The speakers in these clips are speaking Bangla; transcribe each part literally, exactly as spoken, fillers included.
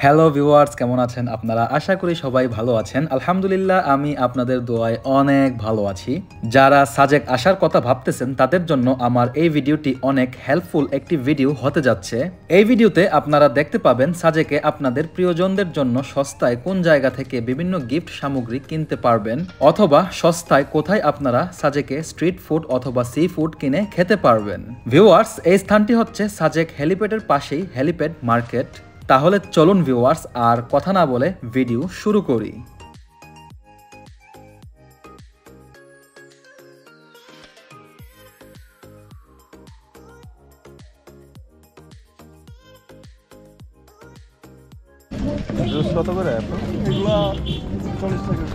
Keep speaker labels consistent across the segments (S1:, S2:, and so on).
S1: হ্যালো ভিউয়ার্স, কেমন আছেন আপনারা? আশা করি সবাই ভালো আছেন। আলহামদুলিল্লাহ, আমি আপনাদের দোয়ায় অনেক ভালো আছি। যারা সাজেক আসার কথা ভাবতেছেন তাদের জন্য আমার এই ভিডিওটি অনেক হেল্পফুল একটি ভিডিও হতে যাচ্ছে। এই ভিডিওতে আপনারা দেখতে পাবেন সাজেকে আপনাদের প্রিয়জনদের জন্য সস্তায় কোন জায়গা থেকে বিভিন্ন গিফট সামগ্রী কিনতে পারবেন, অথবা সস্তায় কোথায় আপনারা সাজেকে স্ট্রিট ফুড অথবা সি ফুড কিনে খেতে পারবেন। ভিউয়ার্স, এই স্থানটি হচ্ছে সাজেক হেলিপ্যাডের পাশেই হেলিপ্যাড মার্কেট। তাহলে চলুন ভিউয়ার্স, আর কথা না বলে ভিডিও শুরু করি।
S2: কত করে এগুলো? চল্লিশ টাকা।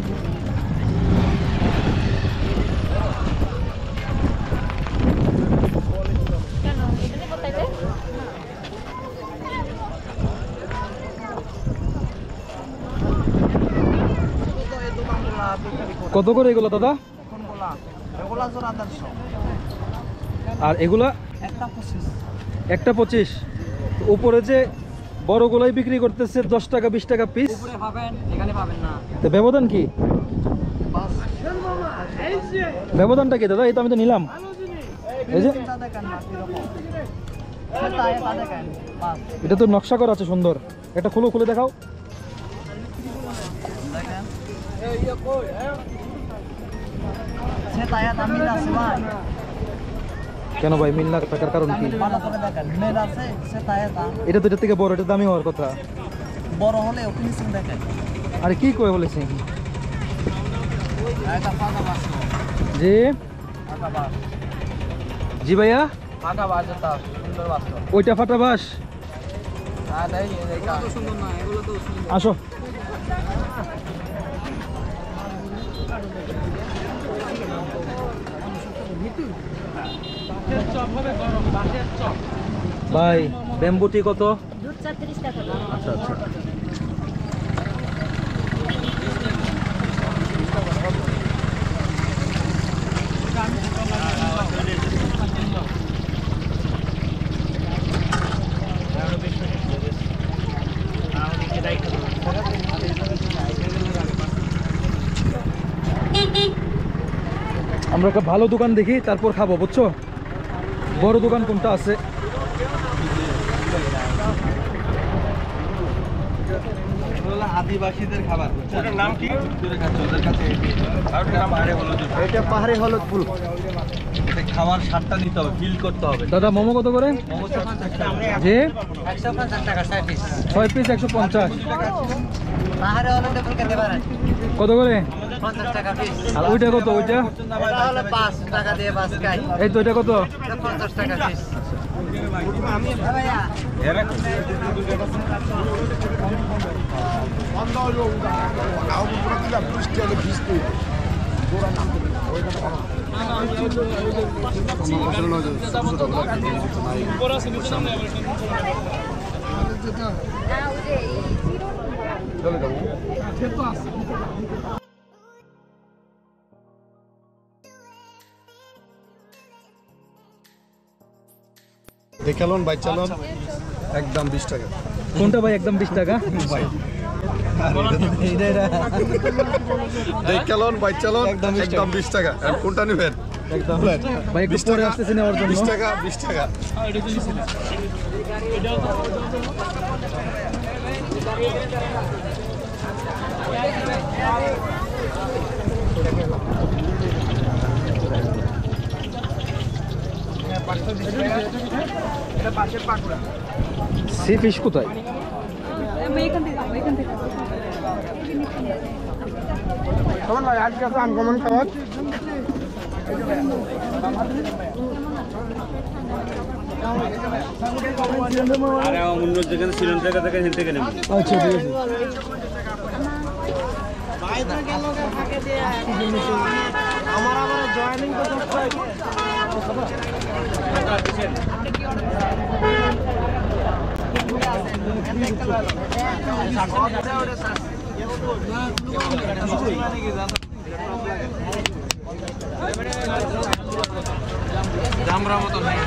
S1: কত করে এগুলো দাদা? আর এগুলা একটা পঁচিশ। উপরে যে বড়গুলাই বিক্রি করতেছে দশ টাকা বিশ টাকা পিস। তো ব্যবধান কি? ব্যবধানটা কি দাদা? এই তো আমি তো নিলাম। এই যে এটা তো নকশা করা আছে সুন্দর। এটা খুলে খুলে দেখাও। কেন ভাই মিল না থাকার কারণ কি? এটা তো এটার থেকে বড়, এটা দামি হওয়ার কথা।
S3: বড় হলে ফিনিশিং দেখেন।
S1: আরে কি কই বলেছি? জি জি ভাইয়া,
S3: ফাটা বাস এটা সুন্দর বাস।
S1: ওইটা ফাটা বাস।
S3: হ্যাঁ তাই এটা তো সুন্দর না, এগুলো তো সুন্দর।
S1: আসো। ভাই ব্যাম্বুটি কত?
S4: ছত্রিশ টাকা।
S1: আচ্ছা আচ্ছা। আমরা একটা ভালো দোকান দেখি, তারপর খাবো, বুঝছো? বড় দোকান কোনটা আছে?
S2: আদিবাসীদের খাবার। ওটার নাম কি? ওদের কাছে এটা পাহাড়ি হলুদ ফুল। এটা খাওয়ার স্বাদটা নিতে হবে, ফিল করতে হবে।
S1: দাদা মোমো কত করে? যে
S3: একশো পঞ্চাশ টাকা ছয় পিস।
S1: ছয় পিস একশো পঞ্চাশ।
S3: পাহাড়ে হলুদ ফুল খেতে পারেন।
S1: কত করে?
S3: পঞ্চাশ টাকা পিস।
S1: আর ওইটা কত? ওইটা
S3: এটা হলো পাঁচ টাকা দিয়ে পাঁচ খাই।
S1: এই তো, এটা কত?
S3: এটা পঞ্চাশ টাকা পিস। আমি ভাইয়া
S2: দেখালন বাইক চালন একদম বিশ টাকা।
S1: কোনটা ভাই একদম বিশ টাকা?
S2: দেখালন বাইক চালন একদম বিশ টাকা। কোনটা নেবেন?
S1: একদম ভাই একটু পরে আসতেছি নেওয়ার জন্য।
S2: বিশ টাকা বিশ টাকা।
S1: সি ফিশ কোথায়?
S2: ভাই আজকে আনকমন খাবার। আরে অন্য যেখানে ছিলেন জায়গা থেকে হেলতে গেলেন।
S1: আচ্ছা ঠিক আছে।
S3: আমার আবার জয়েনিং করতে জামরা মতো নাই।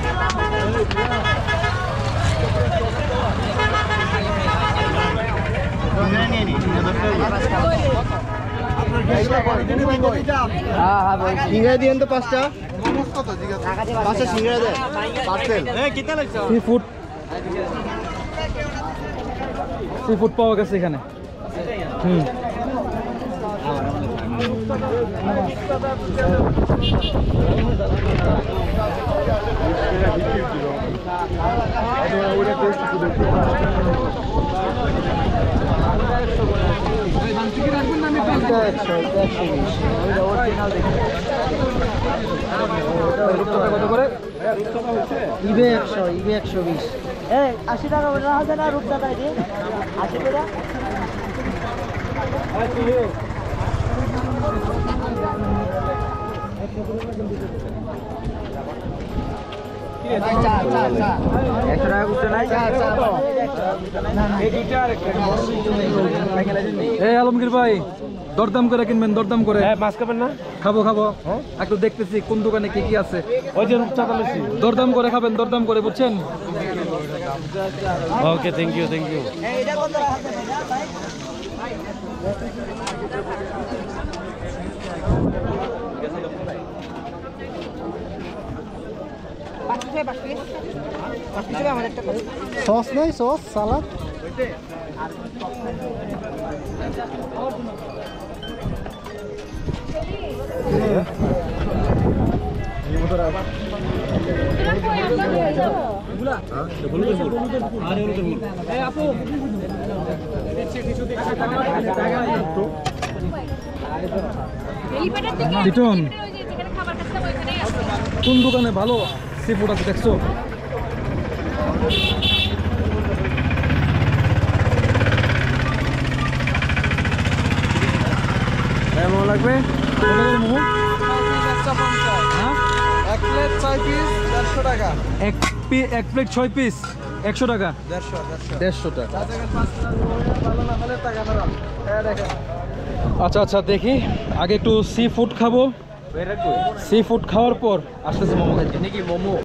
S3: সিঙ্গারা দিয়েন তো পাঁচটা পাঁচটা সিঙ্গারা দেন parcel
S4: sea food sea food পাওয়া গেছে এখানে হুম কত করে
S3: ইবে একশো ইবে একশো বিশ এই আশি টাকা বলে রাখা যায় না রূপদাদাই দিয়ে আশি টাকা একশো টাকা করতে নাই
S4: এই আলমগীর ভাই দরদাম করে কিনবেন দরদাম করে
S2: মাছ খাবেন না?
S4: খাবো খাবো একটু দেখতেছি কোন দোকানে কি কি আছে
S2: ওই যে রূপচাঁদা লস্যি।
S4: দরদাম করে খাবেন দরদাম করে বুঝছেন
S2: okay, thank you thank you.
S3: Sauce নাই সস সালাদ
S4: লিটন কোন দোকানে ভালো সি ফুড আছে দেখছো কেমন লাগবে মোমো হ্যাঁ
S3: এক প্লেট ছয় পিস দেড়শো টাকা
S4: এক পি এক প্লেট ছয় পিস একশো টাকা
S3: দেড়শো দেড়শো
S4: দেড়শো টাকা
S3: ভালো না হলে টাকা ফেরান হ্যাঁ দেখেন
S4: আচ্ছা আচ্ছা দেখি আগে একটু সি ফুড খাবো সি ফুড খাওয়ার পর আসতেছে মোমো খাইতে
S2: নাকি মোমো